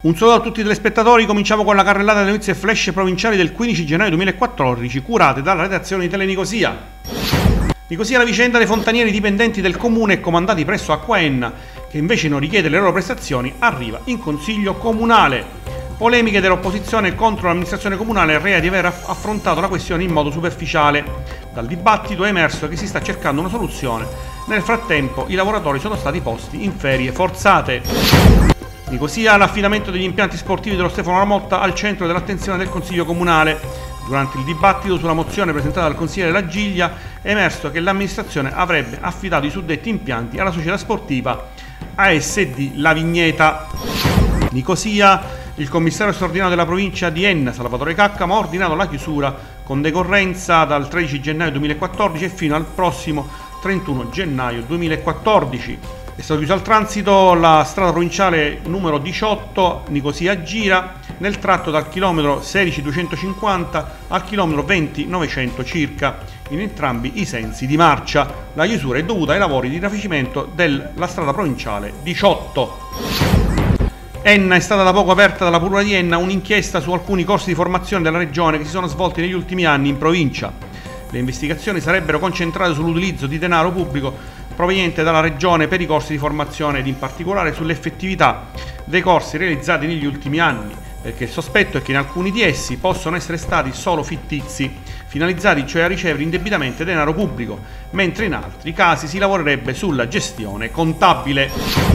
Un saluto a tutti i telespettatori, cominciamo con la carrellata delle notizie flash provinciali del 15 gennaio 2014, curate dalla redazione di Telenicosia. Nicosia, la vicenda dei fontanieri dipendenti del comune e comandati presso Acquaenna, che invece non richiede le loro prestazioni, arriva in consiglio comunale. Polemiche dell'opposizione contro l'amministrazione comunale rea di aver affrontato la questione in modo superficiale. Dal dibattito è emerso che si sta cercando una soluzione. Nel frattempo i lavoratori sono stati posti in ferie forzate. Nicosia, l'affidamento degli impianti sportivi dello Stefano Lamotta al centro dell'attenzione del Consiglio Comunale. Durante il dibattito sulla mozione presentata dal consigliere La Giglia è emerso che l'amministrazione avrebbe affidato i suddetti impianti alla società sportiva ASD La Vigneta. Nicosia, il commissario straordinario della provincia di Enna, Salvatore Caccamo, ha ordinato la chiusura con decorrenza dal 13 gennaio 2014 e fino al prossimo 31 gennaio 2014. È stata chiusa al transito la strada provinciale numero 18 Nicosia-Gira nel tratto dal chilometro 16.250 al chilometro 20.900 circa, in entrambi i sensi di marcia. La chiusura è dovuta ai lavori di rafficimento della strada provinciale 18. Enna, è stata da poco aperta dalla Procura di Enna un'inchiesta su alcuni corsi di formazione della regione che si sono svolti negli ultimi anni in provincia. Le investigazioni sarebbero concentrate sull'utilizzo di denaro pubblico proveniente dalla regione per i corsi di formazione ed in particolare sull'effettività dei corsi realizzati negli ultimi anni, perché il sospetto è che in alcuni di essi possono essere stati solo fittizi, finalizzati cioè a ricevere indebitamente denaro pubblico, mentre in altri casi si lavorerebbe sulla gestione contabile.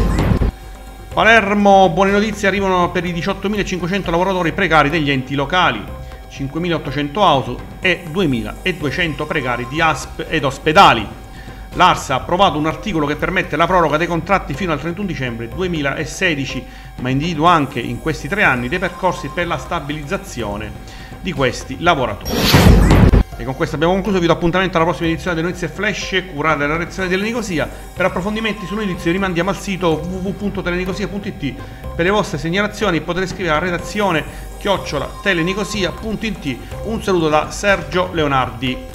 Palermo, buone notizie arrivano per i 18.500 lavoratori precari degli enti locali, 5.800 auto e 2.200 precari di ASP ed ospedali. L'ARSA ha approvato un articolo che permette la proroga dei contratti fino al 31 dicembre 2016, ma individua anche in questi 3 anni dei percorsi per la stabilizzazione di questi lavoratori. E con questo abbiamo concluso. Vi do appuntamento alla prossima edizione delle notizie flash curate dalla redazione della Nicosia. Per approfondimenti su notizie rimandiamo al sito www.telenicosia.it. Per le vostre segnalazioni potete scrivere alla redazione @telenicosia.it. Un saluto da Sergio Leonardi.